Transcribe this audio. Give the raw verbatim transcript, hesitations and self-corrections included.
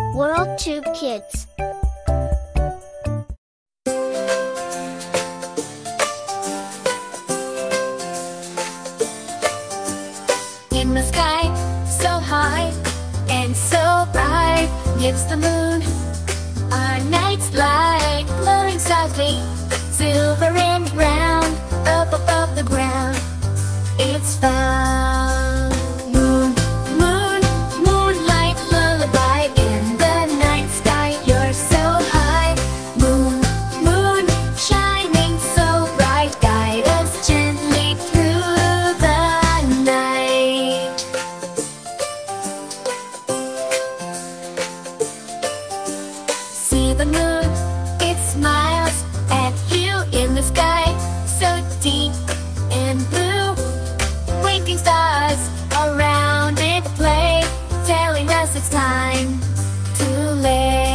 WorldTube Kids. In the sky, so high and so bright, it's the moon, our night's light, glowing softly, silver and round, up above the ground. It's found. Moon, moon, moonlight, lullaby in the night sky. You're so high. Moon, moon, shining so bright, guide us gently through the night. See the moon, it smiles at you in the sky, so deep and blue. Winking stars around it play, telling us it's time to lay.